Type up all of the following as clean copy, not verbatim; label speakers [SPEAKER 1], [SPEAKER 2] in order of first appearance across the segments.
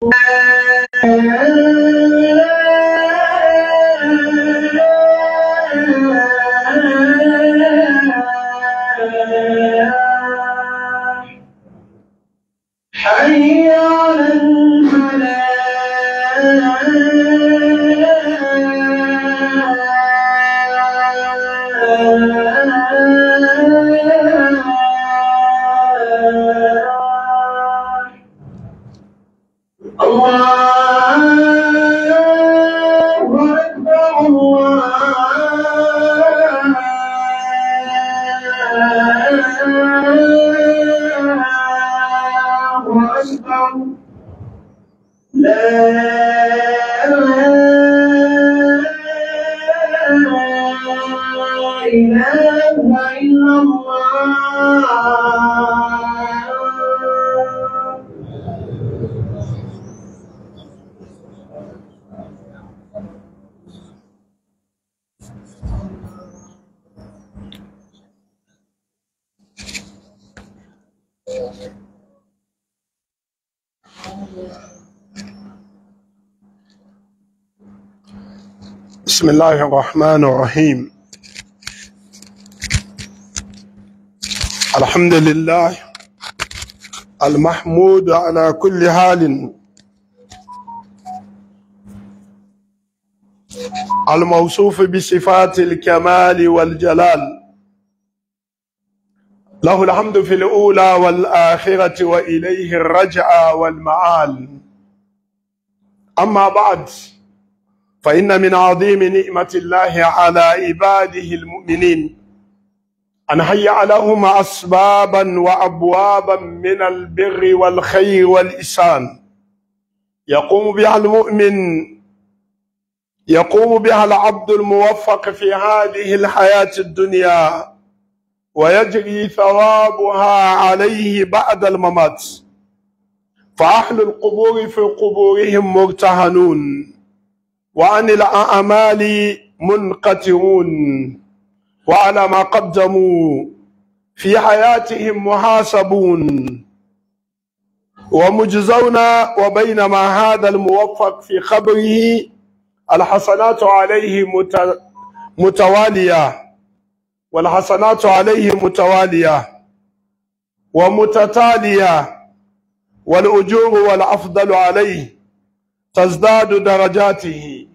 [SPEAKER 1] حي على
[SPEAKER 2] بسم الله الرحمن الرحيم. الحمد لله المحمود على كل حال، الموصوف بصفات الكمال والجلال، له الحمد في الأولى والآخرة وإليه الرجعى والمآل. أما بعد، فإن من عظيم نعمة الله على عباده المؤمنين أن هيأ لهم أسبابا وأبوابا من البر والخير والإحسان يقوم بها المؤمن، يقوم بها العبد الموفق في هذه الحياة الدنيا، ويجري ثوابها عليه بعد الممات. فأهل القبور في قبورهم مرتهنون، وعن الأعمال منقطعون، وعلى ما قدموا في حياتهم محاسبون ومجزون. وبينما هذا الموفق في خبره الحسنات عليه متوالية، والحسنات عليه متوالية ومتتالية، والأجور والأفضل عليه تزداد درجاته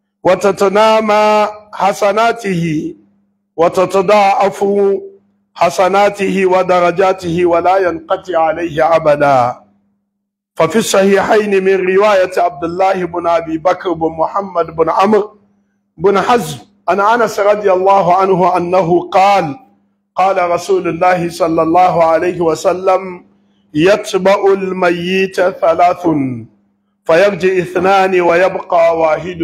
[SPEAKER 2] وتتنامى حسناته وتتضاعف حسناته ودرجاته ولا ينقطع عليه أبدا. ففي الصحيحين من رواية عبد الله بن أبي بكر بن محمد بن عمرو بن حزم عن أنس رضي الله عنه أنه قال: قال رسول الله صلى الله عليه وسلم: يتبع الميت ثلاث فيرجع اثنان ويبقى واحد،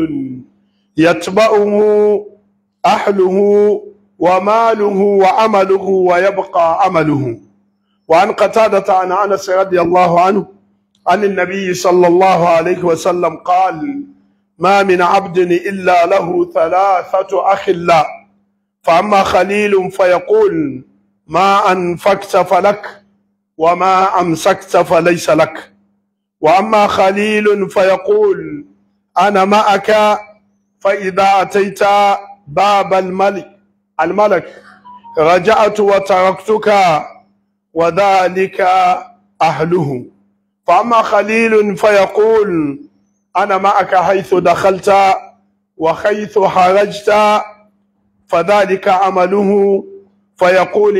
[SPEAKER 2] يتبعه أهله وماله وعمله ويبقى عمله. وعن قتادة عن أنس رضي الله عنه عن النبي صلى الله عليه وسلم قال: ما من عبد إلا له ثلاثة أخلاء، فأما خليل فيقول: ما أنفقت فلك، وما أمسكت فليس لك. وأما خليل فيقول: أنا معك، فإذا أتيت باب الملك رجعت وتركتك، وذلك أهله. فأما خليل فيقول: أنا معك حيث دخلت وحيث خرجت، فذلك عمله، فيقول: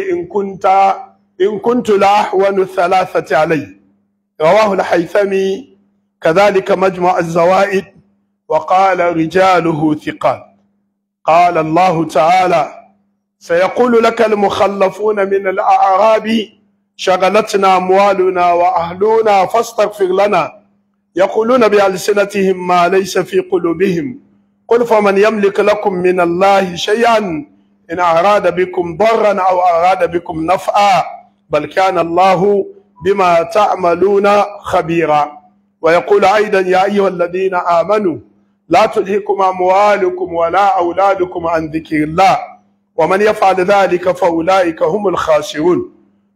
[SPEAKER 2] إن كنت لأهون الثلاثة علي. رواه الحيثمي كذلك مجمع الزوائد، وقال رجاله ثقات. قال الله تعالى: سيقول لك المخلفون من الأعراب شغلتنا أموالنا وأهلنا فاستغفر لنا، يقولون بألسنتهم ما ليس في قلوبهم، قل فمن يملك لكم من الله شيئا إن أراد بكم ضرا أو أراد بكم نفعا، بل كان الله بما تعملون خبيرا. ويقول أيضا: يا أيها الذين آمنوا لا تلهكم أموالكم ولا أولادكم عن ذكر الله، ومن يفعل ذلك فأولئك هم الخاسرون.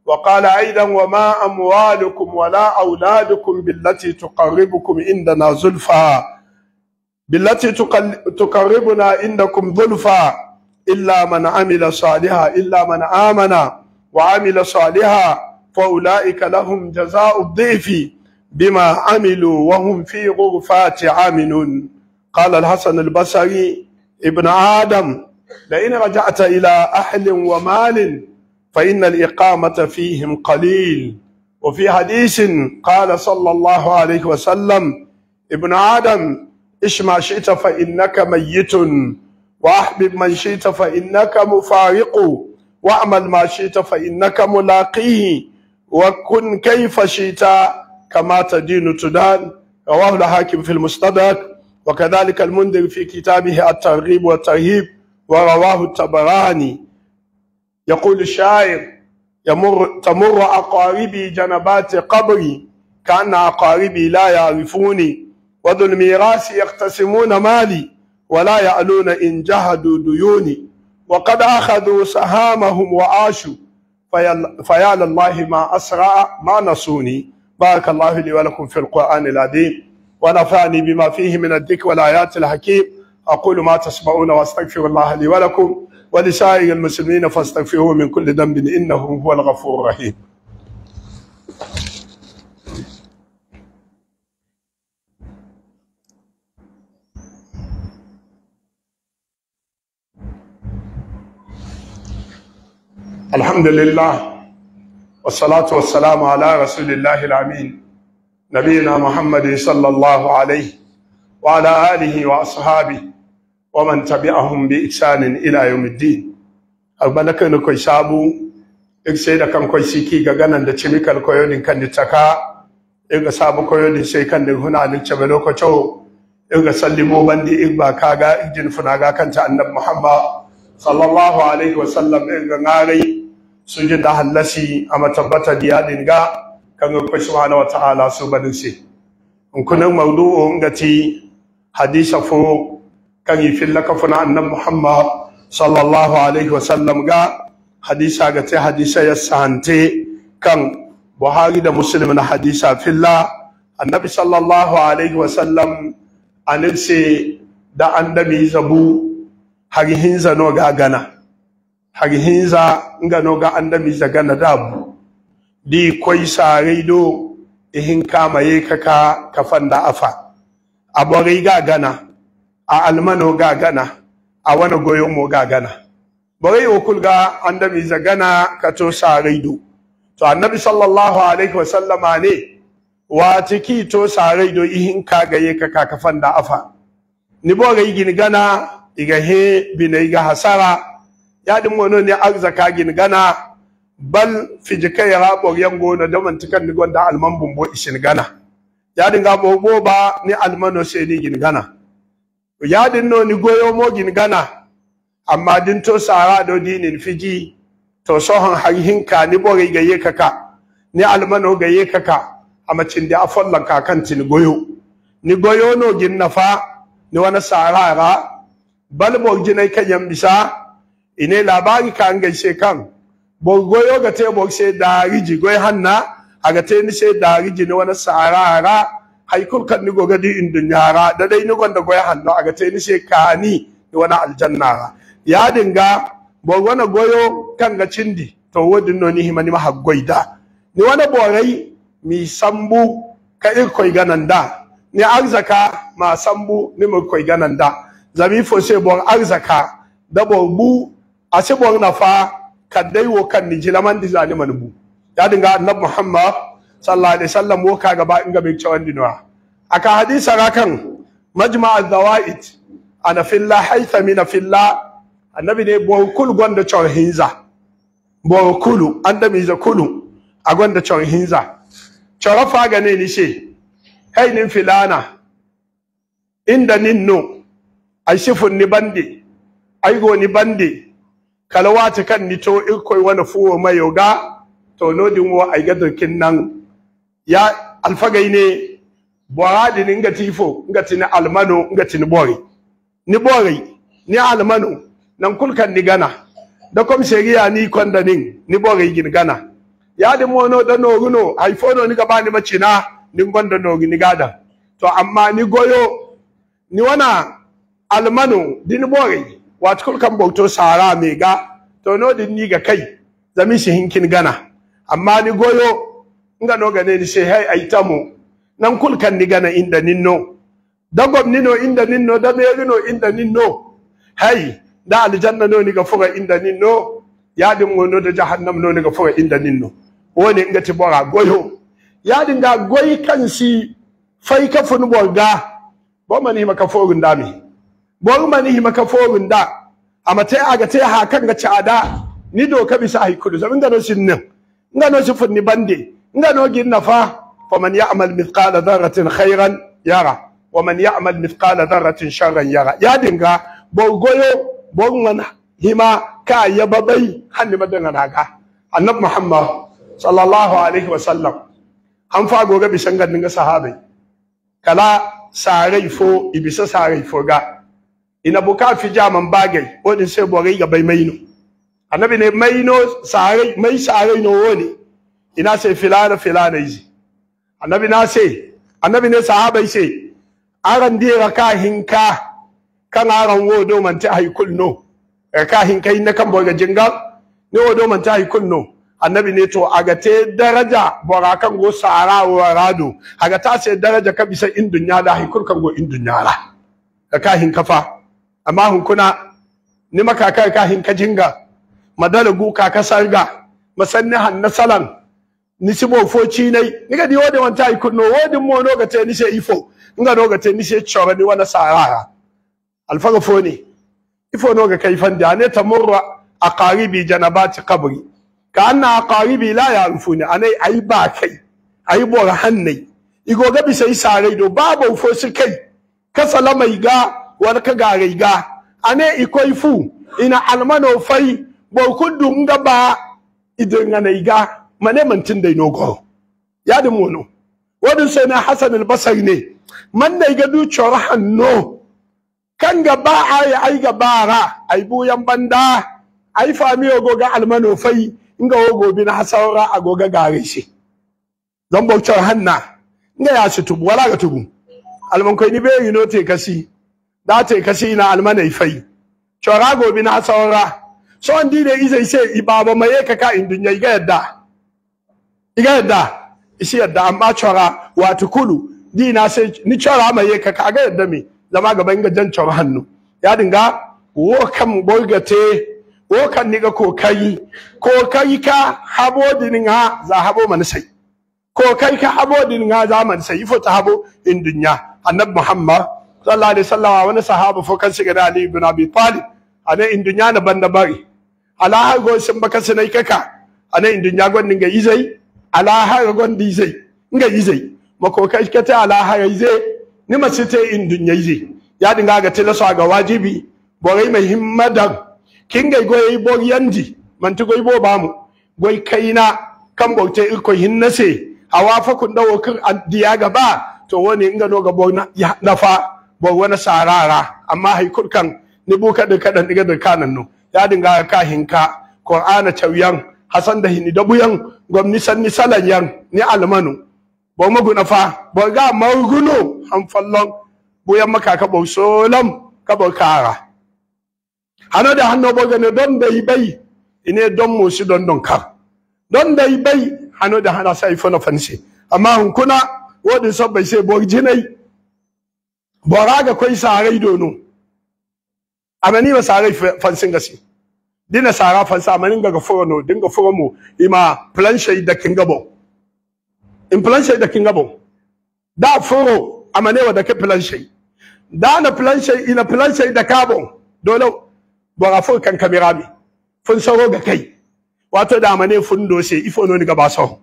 [SPEAKER 2] وقال أيضا وما أموالكم ولا أولادكم بالتي تقربكم عندنا زلفى بالتي تقربنا عندكم زلفى إلا من عمل صالحا إلا من آمن وعمل صالحا فأولئك لهم جزاء الضعف بما عملوا وهم في غرفات آمنون. قال الحسن البصري ابن آدم لئن رجعت إلى أهل ومال فإن الإقامة فيهم قليل. وفي حديث قال صلى الله عليه وسلم ابن آدم إش ما شئت فإنك ميت وأحبب من شئت فإنك مفارق واعمل ما شئت فإنك ملاقيه وكن كيف شئت كما تدين تدان. رواه الحاكم في المستدرك وكذلك المنذر في كتابه الترغيب والترهيب ورواه الطبراني. يقول الشاعر تمر أقاربي جنبات قبري كأن أقاربي لا يعرفوني وذو الميراث يقتسمون مالي ولا يعلون إن جهدوا ديوني وقد أخذوا سهامهم وعاشوا فيا لله ما أسرع ما نسوني. بارك الله لي ولكم في القرآن العظيم ونفعني بما فيه من الذكر والآيات الحكيم. أقول ما تسمعون واستغفر الله لي ولكم ولسائر المسلمين فاستغفروه من كل ذنب إنه هو الغفور الرحيم. الحمد لله والصلاة والسلام على رسول الله الأمين نبينا محمد صلى الله عليه وعلى آله وأصحابه ومن تبعهم بإحسان إلى يوم الدين. أبنك نكوي سابو إكسيدا كان كوي سيكي غانا ندشميك الكويودين كان نتاكا إغا سابو كويودين سيكان نهنا نتشبلو كوشو إغا سلمو بندي إغبا كاغا إجن فناغا كان النبي محمد صلى الله عليه وسلم إغا غاري sujud da halasi ama tabbata diyadin ga kan ko subhanahu wa ta'ala su badin si kunan mawdu'u ngati hadisa fo kan yifilla ka funa annabi Muhammad sallallahu alaihi wasallam ga hadisa ga ta hadisa ya sante kan Buhari da Muslim na hadisa filla annabi sallallahu alaihi wasallam anilse da annabi zabu hagi hinza no ga gana hagi hinza nga no ga annabi zaga na dabu di koi sare do ihin kama ye kaka kafanda afa abori ga gana a almano ga gana a wani goyon mo ga gana bari okul ga annabi zaga na kato sare do to annabi sallallahu alaihi wasallama ne wa tiki to sare do ihin ka ga ye kaka kafanda afa ni bori gin gana iga he binai ga hasara yadin mono ne arzaka gin gana bal fijikai rabo yango na da mantikan ni gonda alman bumbo ishin gana yadin ga bobo ba ni almano sai ni gin gana yadin no ni goyo mo gin gana amma din to sara do dinin fiji to sohon harihin ka ni bore gaye kaka ni almano gaye kaka amacin da afallan kakan tin goyo ni goyo no gin nafa ni wana sarara bal bo ginai kayan bisa ine labari ka an gaishe kan bogoyo ga te bogse da riji goy hanna aga te ni se da riji ne wani sarara haikul kan ni goga di indunyara da dai ni gonda goy hanno aga te ni se kani ni wani aljanna ya dinga bogona goyo kan ga cindi to wodin no ni himani ma haggoida ni wani borai mi sambu ka irkoi gananda ni arzaka ma sambu ni mo koi gananda zami fo se bon arzaka da bobu ase bon na fa kadai wo kan ni jilaman di zani manubu ya dinga annabi Muhammad sallallahu alaihi wasallam wo ka gaba inga be cewan dinwa aka hadisa rakan majma' az-zawaid ana fillah haythamina fillah annabi ne bo kul gonda cewa hinza bo kulu annabi za kulu a gonda cewa hinza cewa fa ga ne ni she hay nin filana inda ninno ai sifun ni bande ai go ni bande kalawata kan ni to ikoi wani fuwo mai yoga to nodin wo ai gadurkin nan ya alfagai ne boradi ni ngati fo ngati ni almano ngati ni bori ni almano nan kulkan ni gana da kom shari'a ni konda nin ni bori gin gana ya din mono da noguno haifono ni gaba ni macina ni gonda nogi ni gada to amma ni goyo ni wana almano din bore wat kul kan bauto sara me ga to no din ni ga kai zami shi hinkin gana amma ni goyo nga no gane ni sai hai aitamu nan kul kan ni gana inda ninno dagom nino inda ninno da merino inda ninno hai da aljanna no ni ga fuga inda ninno ya din mono da jahannam no ni ga fuga inda ninno woni ngati bora goyo ya din ga goyi kansi fai ka fun borga bo mani maka fogun dami bo mani maka fogun da amate aga te ha kan ga cada ni do ka bisa hay kudu zamin ga no sinnin ngano sifun ni bande ngano ginna fa faman ya'mal mithqala dharratin khairan yara wa man ya'mal mithqala dharratin sharran yara ya dinga bo goyo bo man hima ka yababai hanni madanga naga annabi muhammad sallallahu alaihi wasallam an fa goga bisan gadin ga sahabai kala sarai fo ibisa sarai fo ga ina buka fi jaman bagai wodin sai bogai ga bai maino annabi ne maino sarai mai sarai no woni ina sai filana yi annabi na sai annabi ne sahabai sai aran dira ka hinka kan aran wodo man ta haikul no ka hinka inna kan boga jinga ne wodo man ta haikul no annabi ne to agate daraja bora kan go sara wa rado agata sai daraja ka bisa in dunya da haikul kan go in dunya la ka hinka fa amma hun kuna ni maka ka hinka jinga madala gu ka sarga masanni hannasalan ni sibo foci nai niga di wode wanta haikul no wodin mo no gate ni sai ifo nga no gate ni sai chora ni wana sara alfaga foni ifo no ga kaifan da ne tamurra aqaribi janabati qabri ka anna aqaribi la ya'rifuni anai ai ba kai ai bora hannai igo ga bi sai sare do babu fo su kai ka salama iga wani ka gare iga ane ikoi fu ina almano fai bo kudu nga ba idin ana iga mane mantin dai nogo ya da mono wadin sai na hasan al-basri ne man da iga du chora hanno kan ga ba ai ga bara ai buyan banda ai fami ogo ga almano fai inga ogo bi na hasawra agoga gare shi zan bauchar hanna inga ya shi tubu wala ga tubu alman koi ni be yino te kasi da te kasi na almanai fai chora go bi na hasawra so andi ne izai sai ibaba mai ka indunya iga yadda isi yadda amma chora wato kulu dina sai ni chora mai ka ga yadda me zama gaban ga jan chora hannu ya dinga wo kan borgate wo kan niga kokari ka habo dininga za habo man sai kokari ka habo dininga za man sai ifo ta habo in dunya annabi muhammad sallallahu alaihi wasallam wani sahaba fo kan shiga da ali ibn abi talib ana in dunya na banda bari ala har go sun baka sanai kaka ana in dunya gon ninga izai ala har gon di zai nga izai makokai ka ta ala har izai ni masite in dunya izai ya dinga ga tilaso ga wajibi borai mai himmadan kingai goyi bor yandi manti goyi bo bamu goyi kaina kan bauta irko hinnase awafa kun dawo kin diya gaba to woni inga no ga bor na ya nafa bor wani sarara amma haikul kan ni buka da kadan diga da kanan no ya dinga ka hinka qur'ana tawyan hasan da hini da buyan gwamni san ni salan yan ni almanu bo magu nafa bo ga maguno han fallon buyan maka ka bo solam ka bo kara hano da hanno boga ne don dai bai ine don mo shi don kar don dai bai hano da hana sai fona fansi amma hun kuna wodin so bai sai bor jinai boraga koi sarai dono amani ba sarai fansin gasi dina sara fansa amani ga forono dinga foromo ima planche da kingabo in planche da kingabo da foro amane wa da ke planche da na planche ina planche da kabo dole bora fo kan kamera mi fun sauro ga kai wato da amane fun dose ifo no ni ga baso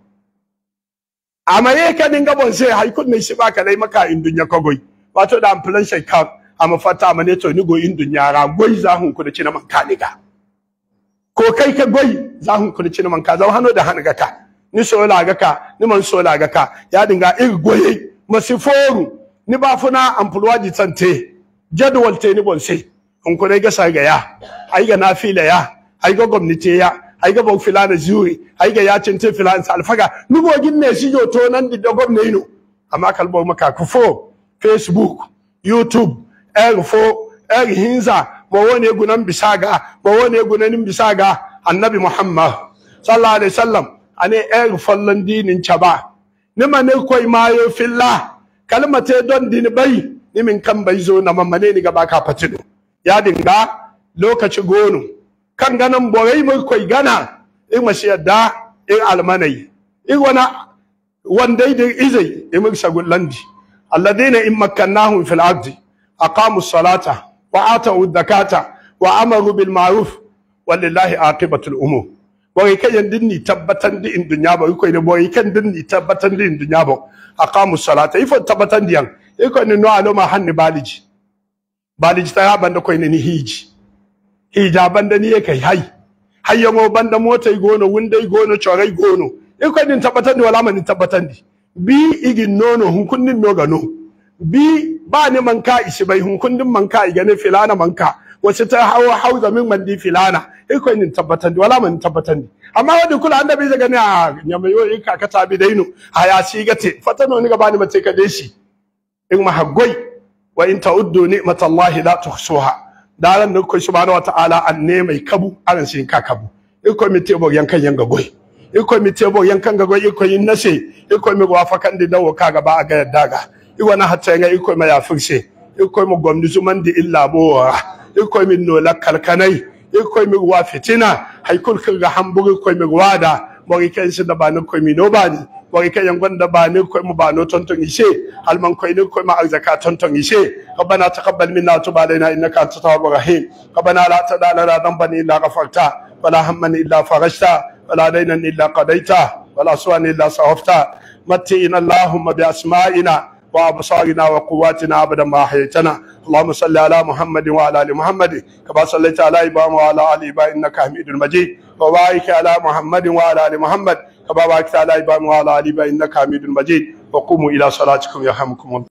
[SPEAKER 2] amaye ka dinga bon sai haikun ne shi baka dai maka in dunya kogoi wato da amflan shi ka amma fata amane to ni go in dunya ra goi za hun ku da cina man ka diga ko kai ka goi za hun ku da cina man ka za hano da hanaga ka ni so la ga ka ni man so la ga ka ya dinga ir goye masiforu ni ba funa amfulwaji tante jadwal te ni bon sai kun ko ga sai ga ya ai ga nafila ya ai ga gwamnati ya ai ga bau filana zuri ai ga ya cinte filan alfaga nugo ginne shi yo to nan di dogob ne ino amma kalbo maka kufo Facebook YouTube fo hinza mo woni gunan bisaga mo woni gunanin bisaga annabi Muhammad sallallahu alaihi wasallam ane fallan dinin chaba nima ne koy mayo fillah kalmate don din bai nimin kan bai zo na mamane ni gaba ka fatino ya dinga lokaci gonu kan ganan borai mai koy gana in mashi yadda in almanai in wandai da izai in mun shagullandi alladheena in makkannahum fil ardi aqamu as-salata wa atu az-zakata wa amaru bil ma'ruf walillahi aqibatul umur boy kayan dinni tabbatan di in dunya ba ko ne boy kan dinni tabbatan di in dunya ba aqamu as-salata ifo tabbatan diyan iko ni no aloma hanni baliji ta banda ko ne ni hija banda ni yake hayya mo banda mota gono wundai gono chorai gono iko din tabbatan di wala man tabbatan di bi igin nono hunkunnin no gano bi ba ne manka isi bai hunkunnin manka igane filana manka wace ta hauza min mandi filana iko din tabbatan di wala man tabbatan di amma wanda kula annabi zaga ne a nyamayo in ka ta bi daino aya shi gate fatano ni gaba ni mace ka dai shi in mahaggoi wa in ta'uddu ni'matallahi la tuhsuha dalan da ko subhanahu wataala an ne mai kabu aran shi ka kabu iko mi tebo yankan yanga goi iko mi tebo yankan ga goi iko yin nase iko mi wafakan di dawo ka gaba aga yadda ga iko na hatta nga iko ma ya fikse iko mi gomni zuman di illa bo iko mi no lakalkanai iko mi wa fitina haikul ga hamburg iko mi wada mo ken shi da bani ko mi no bani mo ken yan gonda bani ko mu bano tonton ishe alman ko ni ko ma arzaka tonton ishe rabbana taqabbal minna tub alaina innaka antat tawwabur rahim rabbana la tad'a lana dhanban illa ghafarta wala hamman illa farajta ولا دينا إلا قضيته ولا سوءا إلا صرفته متئنا اللهم بأسمائنا وأبصارنا وقواتنا أبدا ما أحييتنا اللهم صل على محمد وعلى آل محمد كما صليت على إبراهيم وعلى آل إبراهيم إنك حميد مجيد وبارك على محمد وعلى آل محمد كما باركت على إبراهيم وعلى آل إبراهيم إنك حميد مجيد وقوموا إلى صلاتكم يرحمكم الله.